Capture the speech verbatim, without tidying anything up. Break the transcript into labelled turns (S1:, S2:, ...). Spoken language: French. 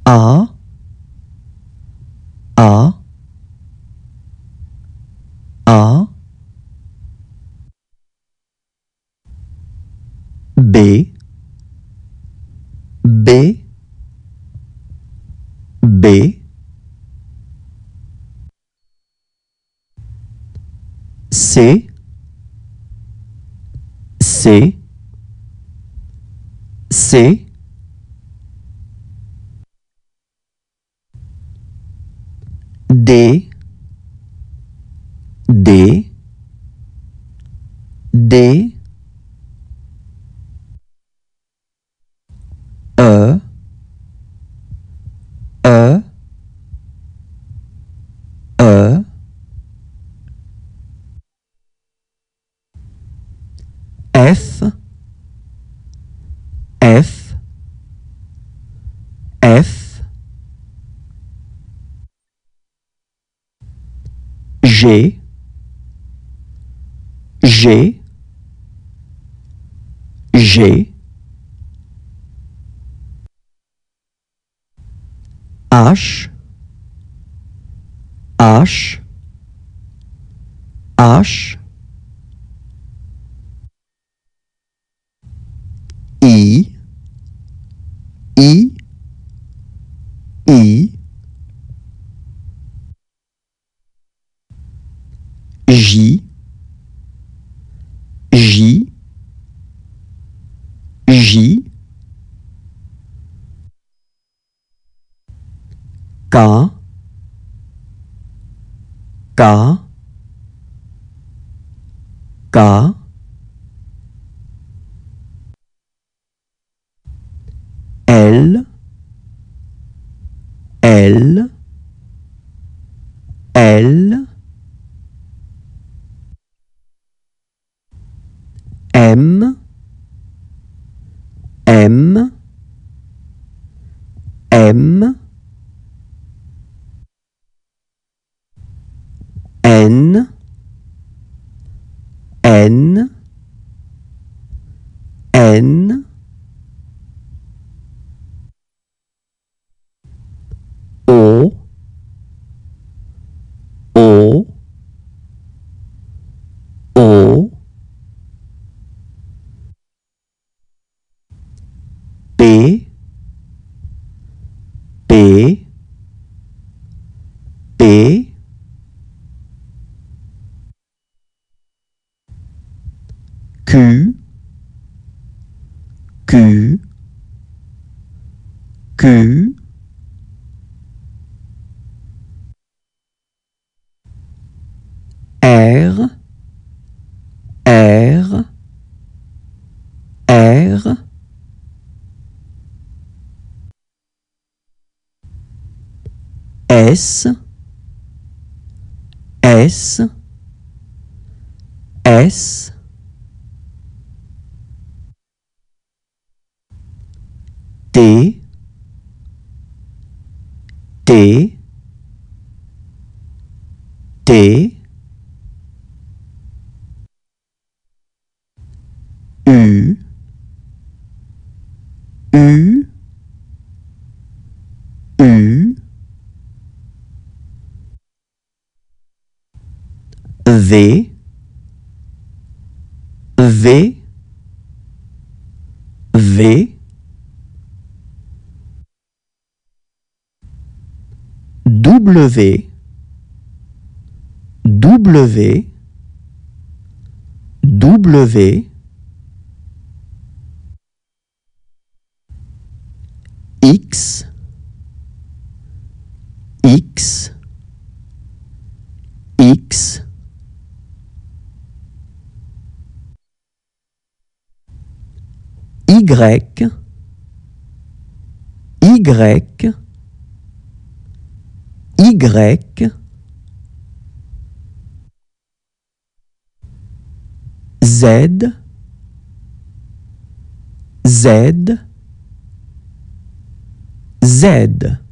S1: A, A, A, B, B, B, C, C, C, D, D, D, E, E, E, F, F, F, G, G, G, H, H, H, I, I, I, J, J, J, K, K, K, L, L, L, M, M, M, N, N, N, O, O, O, P, P, P, Q, Q, Q, R, R, R, S, S, S, T, T, T, U, U, U, V, V, V, W, W, W, X, X, X, Y, Y, Y, Z, Z, Z.